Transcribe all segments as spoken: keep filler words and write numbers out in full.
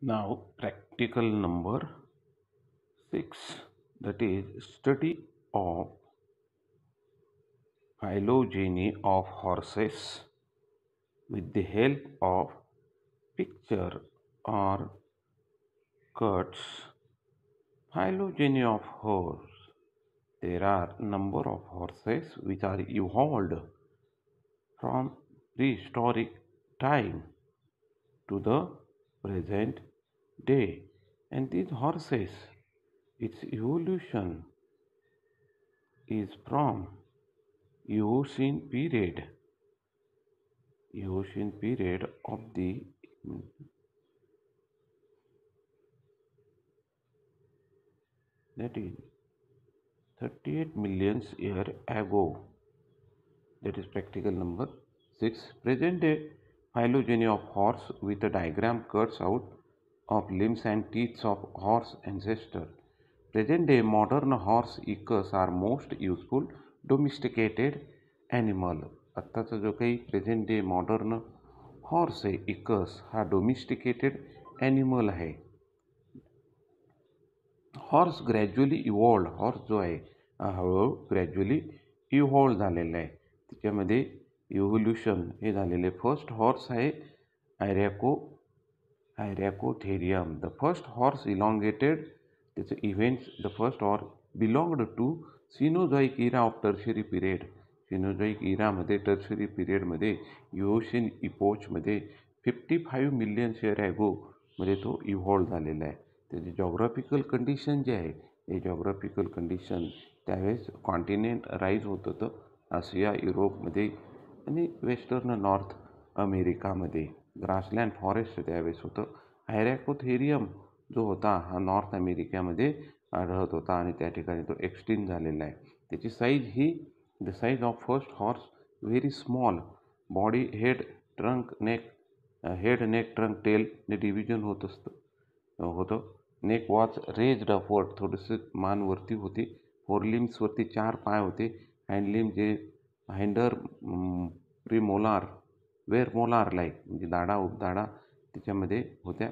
Now, practical number six, that is study of phylogeny of horses with the help of picture or cuts. Phylogeny of horse. There are number of horses which are evolved from prehistoric time to the present day, and these horses, its evolution is from Eocene period, Eocene period of the that is thirty-eight million year ago. That is practical number six. Present day phylogeny of horse with a diagram cuts out of limbs and teeth of horse ancestor. Present day modern horse equus are most useful domesticated animal. आत्ताचा जो काही present day modern horse आहे Equus हा domesticated animal आहे. Horse gradually evolved, horse जो आहे हा हळूहळू ग्रॅज्युअली इव्हॉल्व झालेला आहे. त्याच्यामध्ये इव्होल्युशन हे झालेले. फर्स्ट हॉर्स आहे आयरॅको Hyracotherium. The first horse elongated, त्याचं events, the first horse belonged to Cenozoic era of Tertiary period. Cenozoic इरामध्ये टर्शरी पिरियडमध्ये इओशियन इपोचमध्ये फिफ्टी फाईव्ह मिलियन शेअर ॲगोमध्ये तो इव्हॉल्व झालेला आहे. त्याची जॉग्राफिकल कंडिशन जे आहे हे जॉग्राफिकल कंडिशन त्यावेळेस कॉन्टिनेंट राईज होत होतं आशिया युरोपमध्ये आणि वेस्टर्न नॉर्थ अमेरिकामध्ये. ग्रासलँड फॉरेस्ट त्यावेळेस होतं. हायरॅकोथेरियम जो होता हा नॉर्थ अमेरिकेमध्ये आढळत होता आणि त्या ठिकाणी तो एक्सटिंक्ट झालेला आहे. त्याची साईज ही the size of first horse very small, body head trunk neck head neck trunk tail ने डिव्हिजन होत असतं होतं. नेक वॉच रेज्ड अपवर्ड, थोडंसं मान वरती होती. फोरलिम्सवरती चार पाय होते. हँडलिम जे हँडर प्रीमोलार वेर मोलार लाईक म्हणजे दाढा उपदाढा त्याच्यामध्ये होत्या.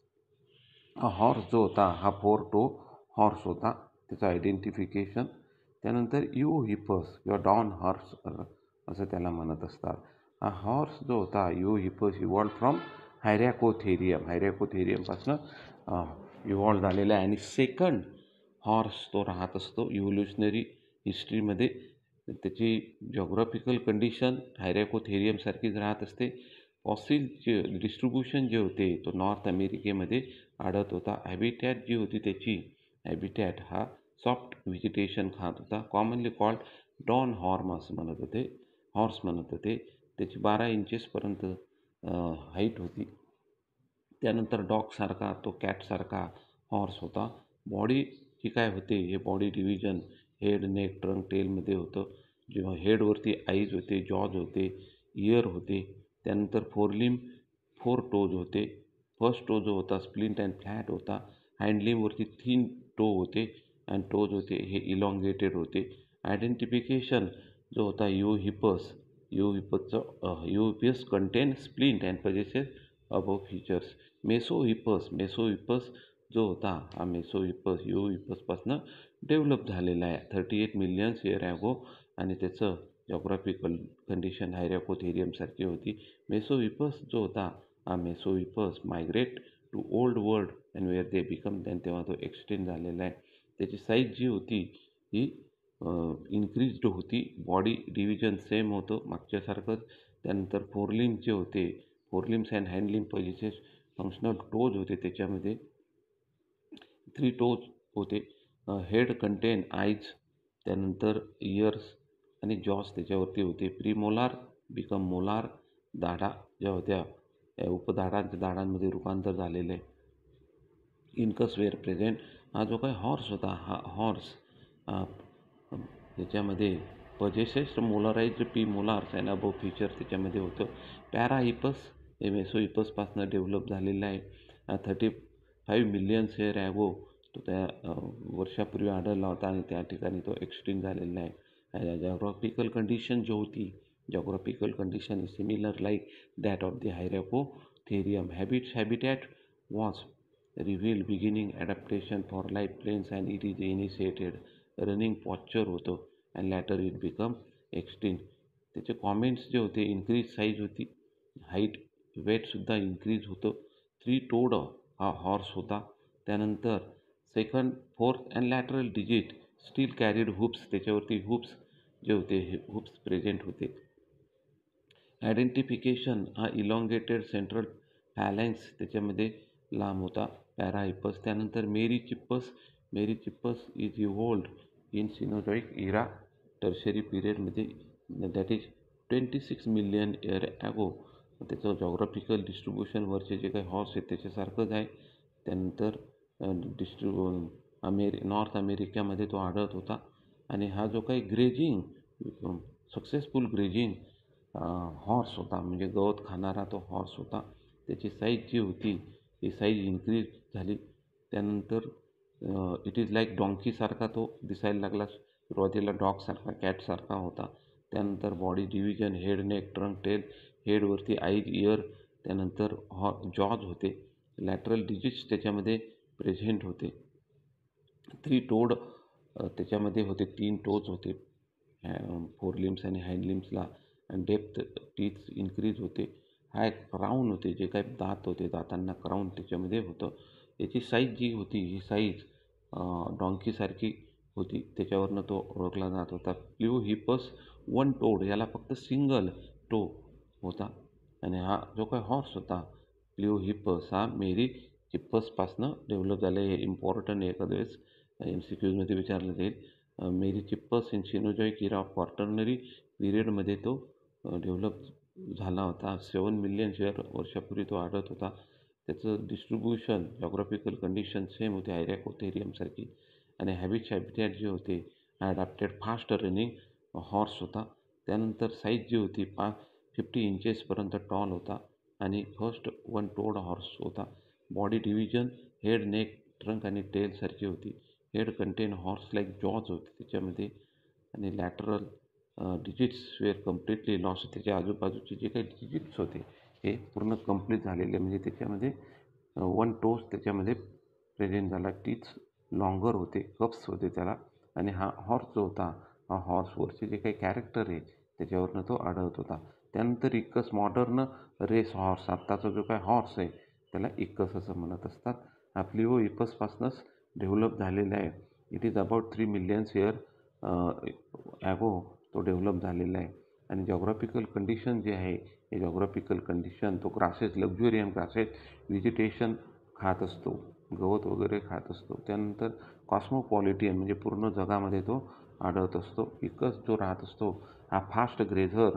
हा हॉर्स जो होता हा फोर टो हॉर्स होता. त्याचं आयडेंटिफिकेशन त्यानंतर यू हिपस किंवा डॉन हॉर्स असं त्याला म्हणत असतात. हा हॉर्स जो होता Eohippus evolve from Hyracotherium, हायरॅकोथेरियमपासून इव्हॉल्व झालेला आहे. आणि सेकंड हॉर्स तो राहत असतो इव्होल्युशनरी हिस्ट्रीमध्ये. त्याची जॉग्राफिकल कंडिशन हायरॅकोथेरियमसारखीच राहत असते. फॉसिलचे डिस्ट्रीब्युशन जे होते तो नॉर्थ अमेरिकेमध्ये आढळत होता. हॅबिटॅट जी होती त्याची हॅबिटॅट हा सॉफ्ट व्हेजिटेशन खात होता. कॉमनली कॉल्ड डॉन हॉर्म असं म्हणत होते, हॉर्स म्हणत होते. त्याची बारा इंचेसपर्यंत हाईट होती. त्यानंतर डॉगसारखा तो कॅटसारखा हॉर्स होता. बॉडी जी काय होते हे body division head neck trunk टेलमध्ये होतं. जेव्हा हेडवरती आईज होते, जॉज होते, इयर होते. त्यानंतर फोरलिम फोर टोज होते. फर्स्ट टो जो होता स्प्लिंट अँड फ्लॅट होता. हँडलिमवरती थीन टो होते अँड टोज होते हे इलॉंगेटेड होते. आयडेंटिफिकेशन जो होता यू हिपस, यू हिपसचं Eohippus contain splint and possesses above features. Mesohippus, Mesohippus जो होता हा मेसोहिपस यू हिपसपासून डेव्हलप झालेला आहे thirty eight millions year ago. आणि त्याचं जॉग्राफिकल कंडिशन हायरॅकोथेरियमसारखी होती. मेसोहिपस जो होता हा Mesohippus migrate to old world and where they become than, तेव्हा तो एक्सटेंड झालेला आहे. त्याची साईज जी होती ही इन्क्रीज्ड होती. बॉडी डिव्हिजन सेम होतं मागच्यासारखंच. त्यानंतर फोरलिम्स जे होते, forelimbs and hindlimb possesses functional toes होते. त्याच्यामध्ये थ्री टोज होते. हेड कंटेन आईज, त्यानंतर इयर्स आणि जॉस त्याच्यावरती होते. प्रीमोलार बिकम मोलार, दाढा ज्या होत्या या उपदाढांच्या दाढांमध्ये रूपांतर झालेलं आहे. Incus were present. हा जो काही हॉर्स होता हा हॉर्स त्याच्यामध्ये possesses molarized premolars and above feature त्याच्यामध्ये होतं. पॅराहिपस हे मेसोहिपसपासून डेव्हलप झालेलं आहे. थर्टी फाईव्ह मिलियन शेअर ॲगो तो त्या वर्षापूर्वी आढळला होता आणि त्या ठिकाणी तो एक्सटिंक्ट झालेला आहे. जॉग्राफिकल कंडिशन जी होती, geographical condition is similar like that of the Hyracotherium. Habits habitat was reveal beginning adaptation for life plains and it is initiated running posture होतं and later it become extinct. त्याचे comments जे होते, increase size होती, height वेटसुद्धा increase होतं. Three toed हा horse होता. त्यानंतर second fourth and lateral digit still carried hoofs, त्याच्यावरती हुप्स जे होते हे हुप्स प्रेझेंट होते. आयडेंटिफिकेशन हा इलॉंगेटेड सेंट्रल फॅलेंक्स त्याच्यामध्ये लांब होता, पॅराहिपस. त्यानंतर Merychippus Merychippus is evolved in Cenozoic era Tertiary पिरियडमध्ये, that is twenty six million year ago. त्याचं जॉग्राफिकल डिस्ट्रीब्युशन वरचे जे काही हॉर्स आहेत त्याच्यासारखंच आहे. त्यानंतर डिस्ट्रिब्यू अमेरि नॉर्थ अमेरिकेमध्ये तो आढळत होता. आणि हा जो काही ग्रेजिंग सक्सेसफुल ग्रेजिंग हॉर्स होता, म्हणजे गवत खाणारा तो हॉर्स होता. त्याची साईज जी होती ही साईज इन्क्रीज झाली. त्यानंतर इट इज लाईक डॉंकीसारखा तो दिसायला लागला. सुरुवातीला डॉगसारखा कॅटसारखा होता. त्यानंतर body division head neck trunk tail, हेडवरती आईज इयर, त्यानंतर हॉ जॉज होते. लॅटरल डिजिट्स त्याच्यामध्ये प्रेझेंट होते. थ्री टोड त्याच्यामध्ये होते, तीन टोज होते फोर लिम्स आणि हँड लिम्सला. आणि डेप्थ टीथ इन्क्रीज होते. हाय क्राऊन होते, जे काही दात होते दातांना क्राऊन त्याच्यामध्ये होतं. याची साईज जी होती ही साईज डॉंकीसारखी होती, त्याच्यावरनं तो ओळखला जात होता. प्ल्यूहिपस वन टोड, याला फक्त सिंगल टो होता. आणि हा जो काही हॉर्स होता प्ल्यूहिपस हा मेरी चिप्पसपासनं डेव्हलप झाला. हे इम्पॉर्टंट एखाद्या वेळेस एम सी क्यूजमध्ये विचारलं जाईल. मेरी चिप्पस इन सिनोझॉइक इरा ऑफ क्वार्टर्नरी पिरियडमध्ये तो डेव्हलप झाला होता. सेवन मिलियन शेअर वर्षापूर्वी तो आढळत होता. त्याचं डिस्ट्रीब्युशन जॉग्राफिकल कंडिशन सेम होते आयरॅकोथेरियमसारखी. आणि हॅबिट हॅबिटॅट जे होते ॲडॅप्टेड फास्ट रनिंग हॉर्स होता. त्यानंतर साईज जी होती पा फिफ्टी इंचेसपर्यंत टॉल होता आणि फर्स्ट वन टोड हॉर्स होता. Body division head neck trunk आणि टेलसारखी होती. Head contain horse like jaws होते त्याच्यामध्ये. आणि lateral digits were completely loss, त्याच्या आजूबाजूचे जे काही डिजिट्स होते हे पूर्ण कंप्लीट झालेले, म्हणजे त्याच्यामध्ये वन टोज त्याच्यामध्ये प्रेझेंट झाला. टीथ्स लॉंगर होते, कप्स होते त्याला. आणि हा हॉर्स जो होता हा हॉर्सवरचे जे काही कॅरेक्टर आहे त्याच्यावरनं तो आढळत होता. त्यानंतर इक्कस मॉडर्न रेस हॉर्स, आत्ताचा जो काय हॉर्स आहे त्याला इक्कस असं म्हणत असतात. हा प्लिओ इपसपासूनच डेव्हलप झालेला आहे. It is about three millions year ago तो डेव्हलप झालेला आहे. आणि जॉग्राफिकल कंडिशन जे आहे हे जॉग्राफिकल कंडिशन तो ग्रासेस, लक्झुरियन ग्रासेस, व्हिजिटेशन खात असतो, गवत वगैरे खात असतो. त्यानंतर कॉस्मोपॉलिटियन म्हणजे पूर्ण जगामध्ये तो आढळत असतो. इकस जो राहत असतो हा फास्ट ग्रेझर,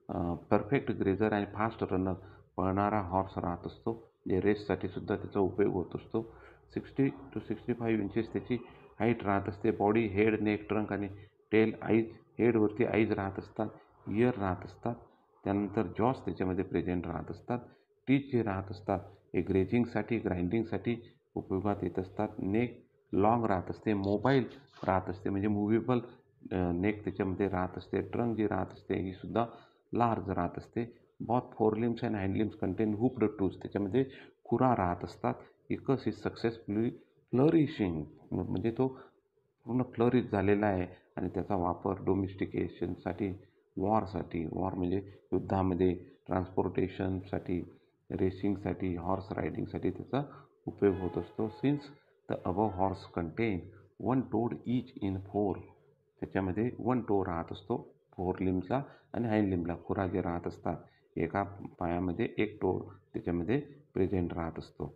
परफेक्ट ग्रेझर आणि फास्ट रनर, पळणारा हॉर्स राहत असतो, जे रेससाठी सुद्धा त्याचा उपयोग होत असतो. Sixty to sixty five inches त्याची हाईट राहत असते. बॉडी हेड नेक ट्रंक आणि टेल, आईज हेडवरती आईज राहत असतात, इयर राहत असतात. त्यानंतर जॉस त्याच्यामध्ये प्रेझेंट राहत असतात. टीथ जे राहत असतात हे ग्रेजिंगसाठी ग्राइंडिंगसाठी उपयोगात येत असतात. नेक लॉंग राहत असते, मोबाईल राहत असते, म्हणजे मुव्हेबल नेक त्याच्यामध्ये राहत असते. ट्रंक जी राहत असते ही सुद्धा लार्ज राहत असते. Both forelimbs and hindlimbs contain hooved toes, त्याच्यामध्ये खुरा राहत असतात. इकस इज सक्सेसफुली फ्लरिशिंग, म्हणजे तो पूर्ण फ्लरिश झालेला आहे. आणि त्याचा वापर डोमेस्टिकेशनसाठी, वॉरसाठी, वॉर म्हणजे युद्धामध्ये, ट्रान्सपोर्टेशनसाठी, रेसिंगसाठी, हॉर्स रायडिंगसाठी त्याचा उपयोग होत असतो. Since the above horse contain one toed each in four, त्याच्यामध्ये वन टो राहत असतो फोर लिम्सला आणि हाईंड लिम्सला खुरा जे राहत असतात. एका पायामध्ये एक टो त्याच्यामध्ये प्रेझेंट राहत असतो.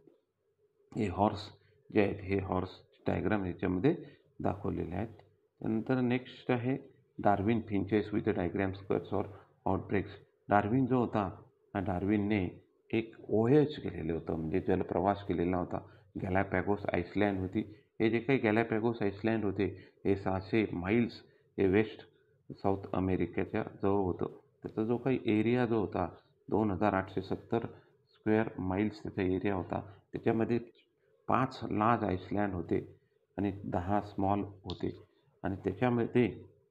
हे हॉर्स जे आहेत हे हॉर्स डायग्राम ह्याच्यामध्ये दाखवलेले आहेत. त्यानंतर नेक्स्ट आहे Darwin finches with diagrams cuts or outbreaks. Darwin जो होता हा डार्विनने एक ओएच केलेलं होतं, म्हणजे जलप्रवास केलेला होता. गॅलापॅगोस आईसलँड होती. हे जे काही गॅलापॅगोस आईसलँड होते हे सहाशे माईल्स हे वेस्ट साऊथ अमेरिकेच्या जवळ होतं. त्याचा जो काही एरिया जो होता दोन हजार आठशे सत्तर स्क्वेअर माईल्स त्याचा एरिया होता. त्याच्यामध्ये पाच लार्ज आईसलँड होते आणि दहा स्मॉल होते. आणि त्याच्यामध्ये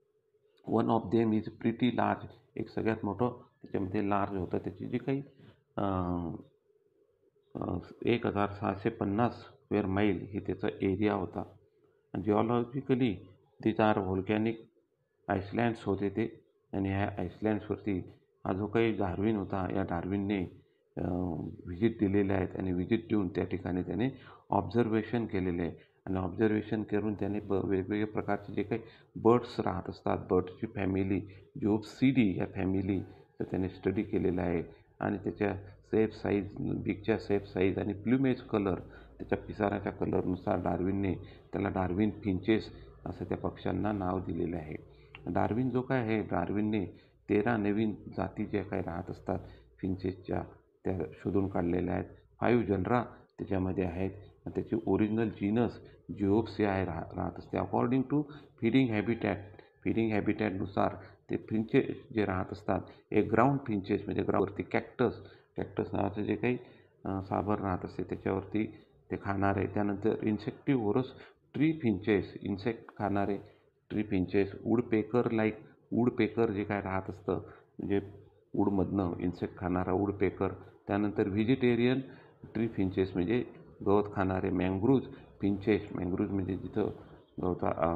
one of them is pretty large, एक सगळ्यात मोठं त्याच्यामध्ये लार्ज होतं. त्याची जी काही एक हजार सहाशे पन्नास स्क्वेअर माईल ही त्याचा एरिया होता. Geologically these are volcanic islands होते ते. आणि ह्या आईसलँड्सवरती हा जो काही डार्विन होता, या डार्विनने व्हिजिट दिलेले आहेत आणि व्हिजिट देऊन त्या ठिकाणी त्याने ऑब्झर्वेशन केलेले आहे. आणि ऑब्झर्वेशन करून त्याने ब वेगवेगळ्या प्रकारचे जे काही बर्ड्स राहत असतात, बर्ड्सची फॅमिली जिओप्सिडी या फॅमिलीचं त्याने स्टडी केलेला आहे. आणि त्याच्या सेफ साईज, बिगच्या सेफ साईज आणि प्ल्युमेज कलर, त्याच्या पिसाराच्या कलरनुसार डार्विनने त्याला डार्विन फिंचेस असं त्या पक्ष्यांना नाव दिलेलं आहे. डार्विन जो काय आहे, डार्विनने तेरा नवीन जाती ज्या काही राहत असतात फिंचेसच्या, त्या शोधून काढलेल्या आहेत. फाईव्ह जनरा त्याच्यामध्ये आहेत. त्याची ओरिजिनल जीनस जिओप्सिया आहे राह राहत असते. According to feeding habitat, feeding हॅबिटॅटनुसार ते फिंचेस जे राहत असतात, एक ग्राउंड फिंचेस म्हणजे ग्राउंडवरती कॅक्टस कॅक्टस नावाचं जे काही साबर राहत असते त्याच्यावरती ते खाणारे. त्यानंतर इन्सेक्टिव्होरस ट्री फिंचेस, इन्सेक्ट खाणारे tree finches. Woodpecker like, woodpecker जे काय राहत असतं म्हणजे वूडमधनं इन्सेक्ट खाणारा वूडपेकर. त्यानंतर व्हेजिटेरियन ट्री फिंचेस म्हणजे गवत खाणारे. मँग्रुव्ज फिंचेस, मँग्रुव्ज म्हणजे जिथं गवता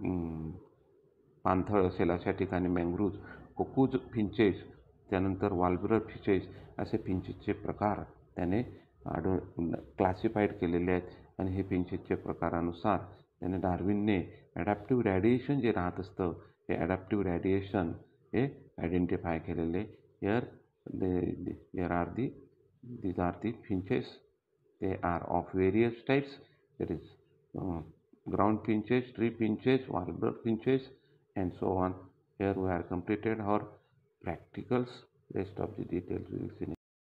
पाणथळ असेल अशा ठिकाणी मँग्रुव्ज. कोकूज फिंचेस, त्यानंतर वाल्ब्रर फिंचेस असे फिंचेसचे प्रकार त्याने आढळ क्लासिफाईड केलेले आहेत. आणि हे फिंचेसच्या प्रकारानुसार त्याने डार्विनने ॲडॅप्टिव्ह रॅडिएशन जे राहत असतं, हे ॲडॅप्टिव्ह रॅडिएशन हे आयडेंटिफाय केलेले. Here they there are the these are the finches. They are of various types. There is uh, ground finches, tree finches, warbler finches, and so on. Here we are completed our practicals. Rest of the details we will see.